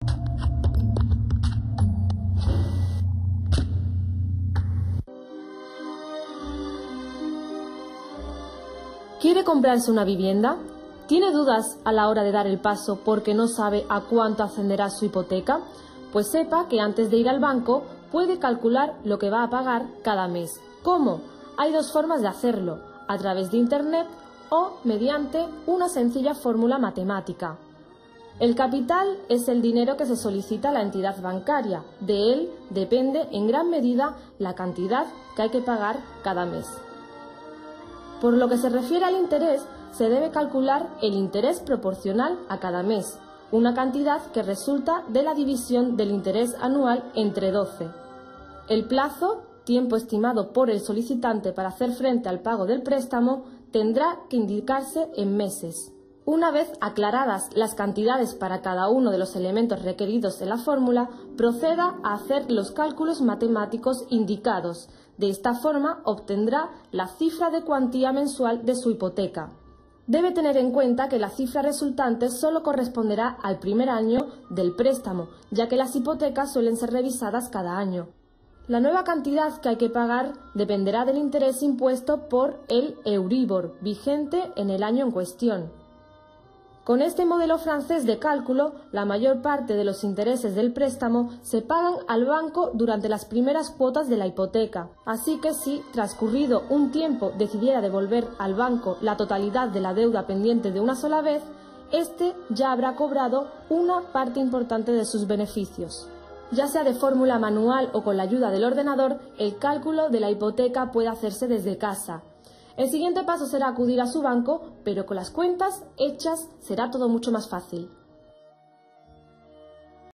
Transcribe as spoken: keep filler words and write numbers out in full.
¿Quiere comprarse una vivienda? ¿Tiene dudas a la hora de dar el paso porque no sabe a cuánto ascenderá su hipoteca? Pues sepa que antes de ir al banco puede calcular lo que va a pagar cada mes. ¿Cómo? Hay dos formas de hacerlo, a través de Internet o mediante una sencilla fórmula matemática. El capital es el dinero que se solicita a la entidad bancaria. De él depende en gran medida la cantidad que hay que pagar cada mes. Por lo que se refiere al interés, se debe calcular el interés proporcional a cada mes, una cantidad que resulta de la división del interés anual entre doce. El plazo, tiempo estimado por el solicitante para hacer frente al pago del préstamo, tendrá que indicarse en meses. Una vez aclaradas las cantidades para cada uno de los elementos requeridos en la fórmula, proceda a hacer los cálculos matemáticos indicados. De esta forma obtendrá la cifra de cuantía mensual de su hipoteca. Debe tener en cuenta que la cifra resultante solo corresponderá al primer año del préstamo, ya que las hipotecas suelen ser revisadas cada año. La nueva cantidad que hay que pagar dependerá del interés impuesto por el Euribor, vigente en el año en cuestión. Con este modelo francés de cálculo, la mayor parte de los intereses del préstamo se pagan al banco durante las primeras cuotas de la hipoteca. Así que si, transcurrido un tiempo, decidiera devolver al banco la totalidad de la deuda pendiente de una sola vez, éste ya habrá cobrado una parte importante de sus beneficios. Ya sea de fórmula manual o con la ayuda del ordenador, el cálculo de la hipoteca puede hacerse desde casa. El siguiente paso será acudir a su banco, pero con las cuentas hechas será todo mucho más fácil.